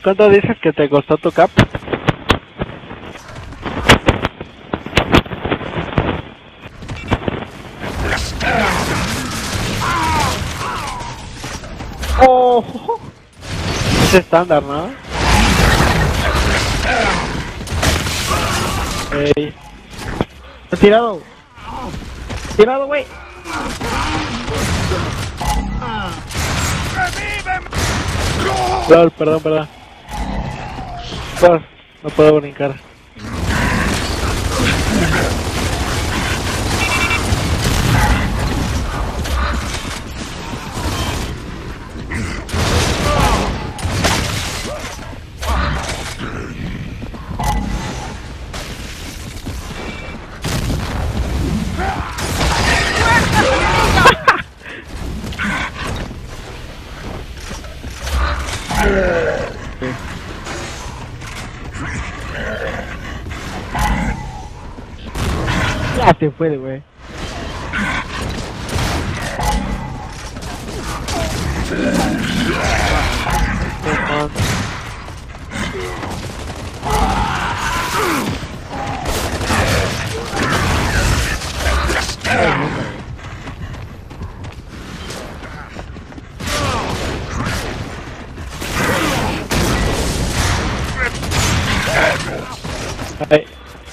¿Cuánto dices que te costó tu cap? ¡Oh! Es estándar, ¿no? Ey. Está tirado. Tirado, güey. LOL, perdón. No puedo brincar. Ya se fue, güey. Ay.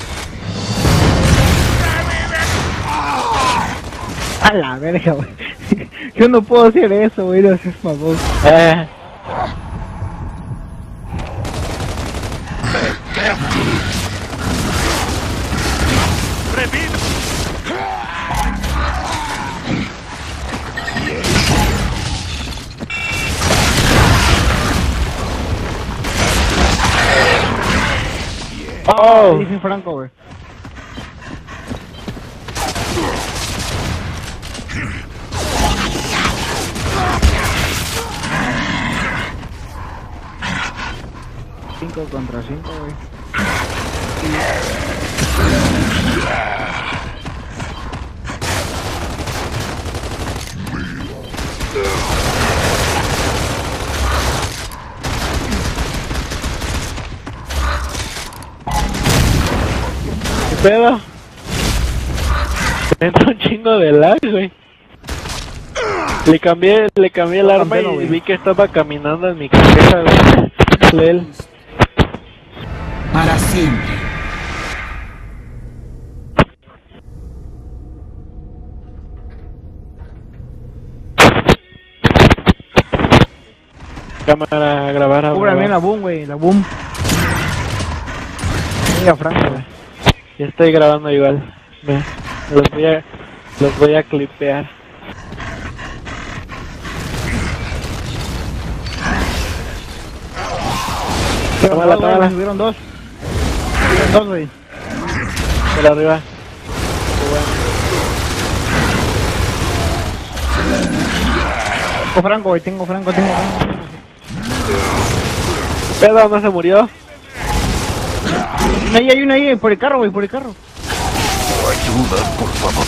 A la verga, güey. Yo no puedo hacer eso, güey. No seas mamón. Oh, Dice Franco, güey. Cinco contra 5, güey. ¿qué pedo? Me entró un chingo de lag, güey. Le cambié el arma y vi que estaba caminando en mi cabeza, güey. Lel. Para siempre. Cámara, grabar a Cúbrame bien la boom, güey. La boom. Mira, Franco, güey. Ya estoy grabando igual. Los voy a clipear. Tómala. Subieron dos. Subieron dos, güey. Por arriba. Tengo Franco, güey. Tengo Franco. Pedo, no se murió. Hay una ahí, por el carro, güey. Por el carro. Ayuda, por favor.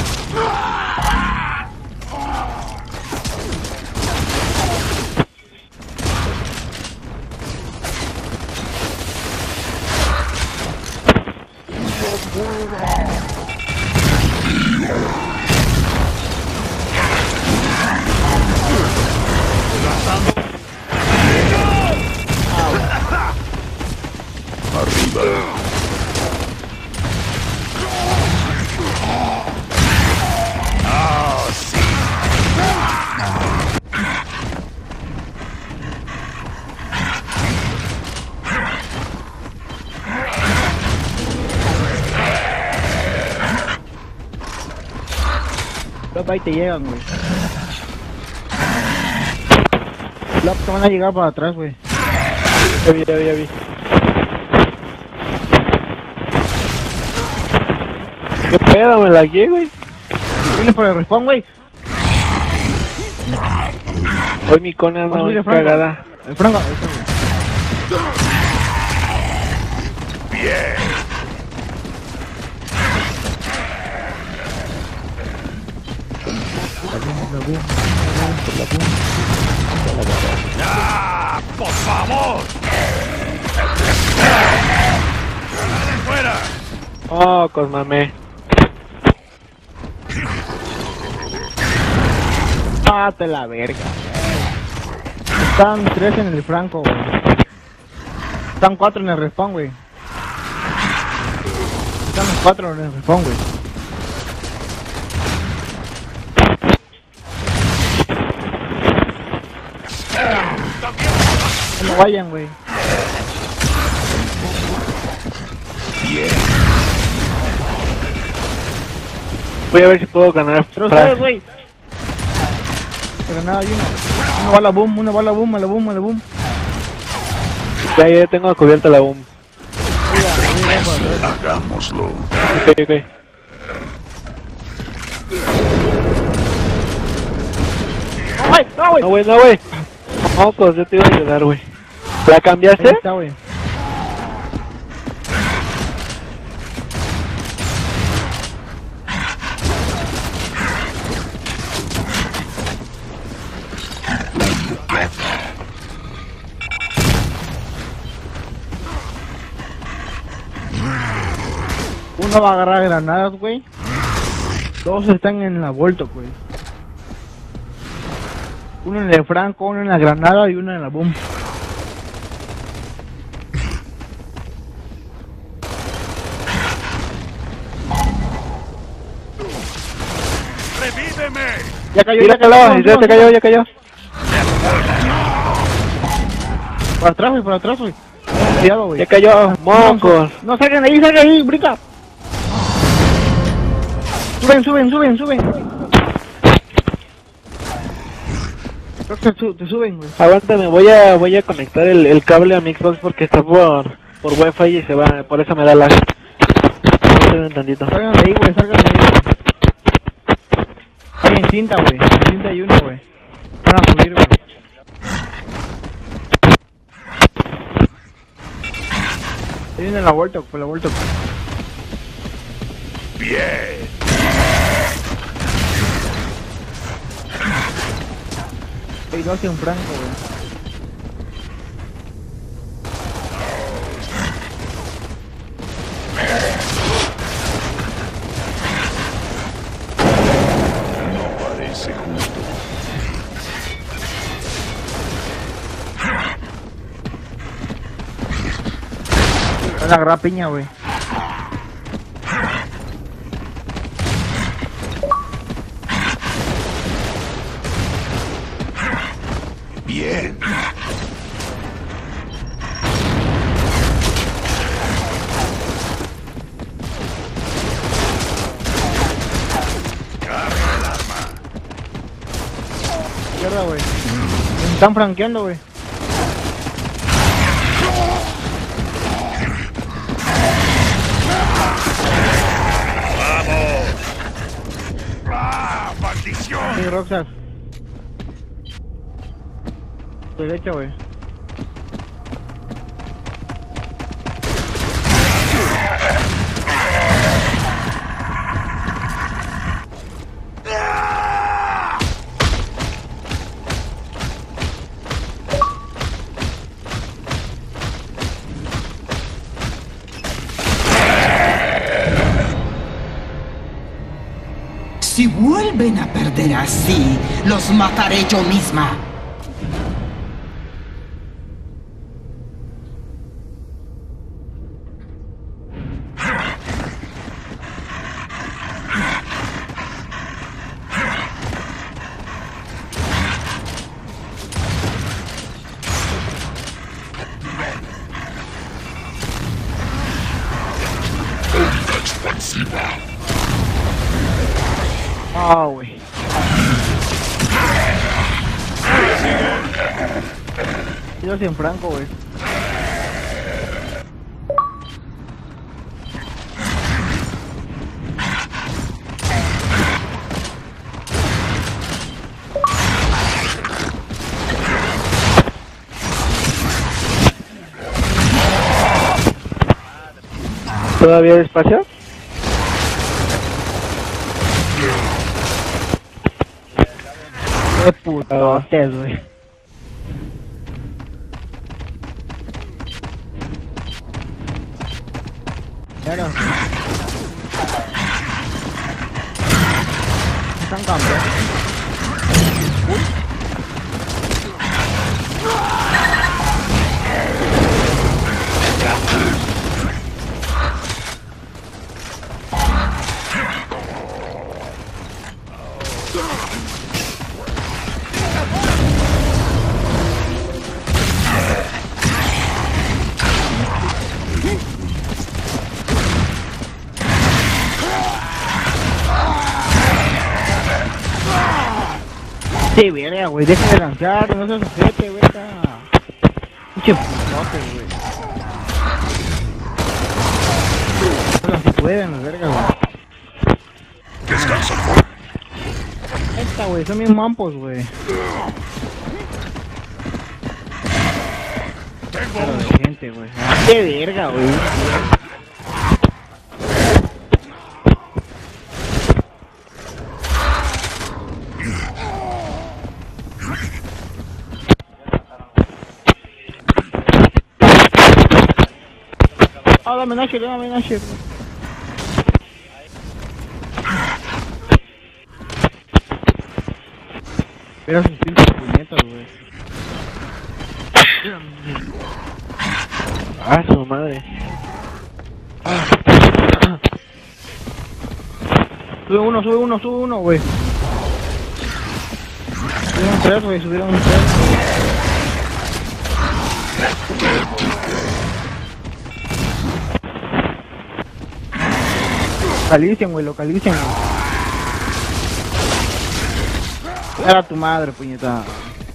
Arriba. Los ahí te llegan, güey. Los te van a llegar para atrás, güey. Ya vi. ¿Qué pedo? Me lagué, güey. Viene por el respawn, güey. Hoy mi Conan anda muy cagada. El Franco. Bien. La boom. ¡Ah! ¡Por favor! ¡Fuera! Oh, cosmame. Pate la verga. Están 3 en el Franco, güey. Están 4 en el respawn, güey. Están los 4 en el respawn, güey. No vayan, güey. Voy a ver si puedo ganar. Pero ustedes, güey. Pero nada, hay uno. Una bala boom, una bala boom, a la boom, a la boom. Ya tengo cubierta la boom. Hagámoslo. Ok. ¡Ay! ¡No, güey! No, güey. No, pues yo te iba a ayudar, güey. ¿La Ahí cambiaste? está, güey. Uno va a agarrar granadas, güey. 2 están en la vuelta, güey. Uno en el Franco, uno en la granada y uno en la boom. ¡Revíveme! Ya cayó, Ya cayó. Por atrás, güey. Cuidado, güey. Ya cayó, mocos. No, salgan ahí, brinca. Suben. Te suben, güey. Aguántame, voy a conectar el cable a mi Xbox porque está por Wi-Fi y se va, por eso me da lag. Esperen tantito. Salgan de ahí, güey. Hay en cinta, güey. En cinta hay uno, güey. Van a subir, güey. Ahí viene la vuelta, por la vuelta. ¡Bien! Hay 12 en Franco, güey. No parece justo. Van a agarrar piña, güey. Bien. Izquierda, güey. Me están franqueando, güey. ¡Ah! ¡Maldición! Sí, Roxas. Derecha, güey. Si vuelven a perder así, los mataré yo misma. Ah, güey. Yo en Franco, güey. ¿Todavía hay espacio? Qué putotes, güey. Mira. Están campeando. Sí, verga, güey, deja de lanzar, no seas ojete, güey, está... Pinche putote, güey. No se pueden, las vergas, güey. Descansa. Esta, güey, son bien mampos, güey. Pero de gente, güey. Qué verga, güey. Ah, dame Nasher, dame Nasher. Mira sus pinches puñetas, güey. Ah, su madre. Sube uno, güey. Subieron tres, güey, subieron tres. Localicen, güey. Era tu madre, puñeta.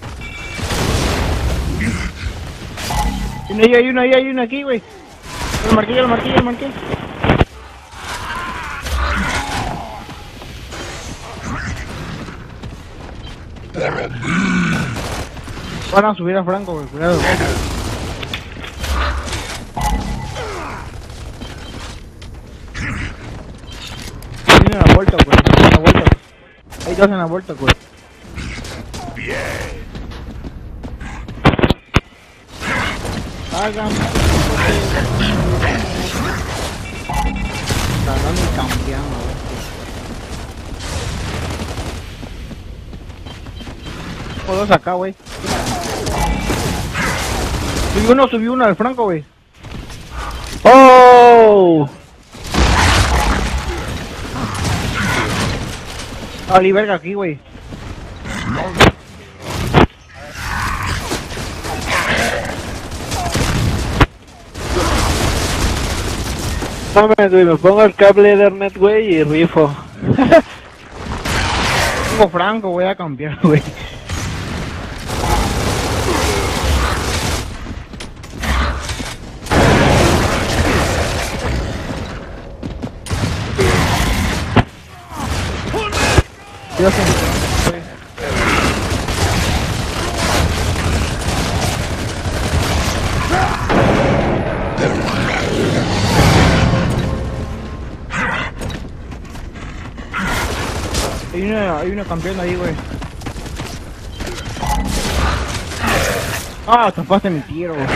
Hay uno aquí, güey. Lo marqué. Van a subir a Franco, güey, cuidado. Viene la vuelta, güey. Hay dos en la vuelta, güey. Bien. Hagan. Están campeando, güey. Todos acá, güey. Subió uno al Franco, güey. ¡Oh! Ali verga aquí, güey. No me pongo el cable de Ethernet, güey, y rifo. Tengo Franco, voy a cambiar, güey. Dios mío, hay una campeona ahí, güey. Ah, tapaste mi tiro, güey.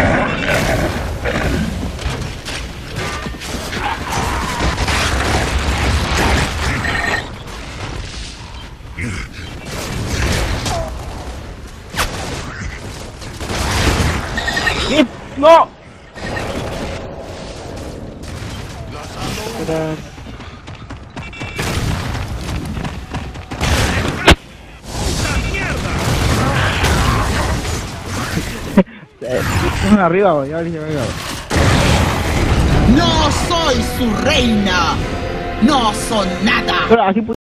¿Qué? ¡No! Arriba, güey, ya arriba. No soy su reina. No son nada. Pero así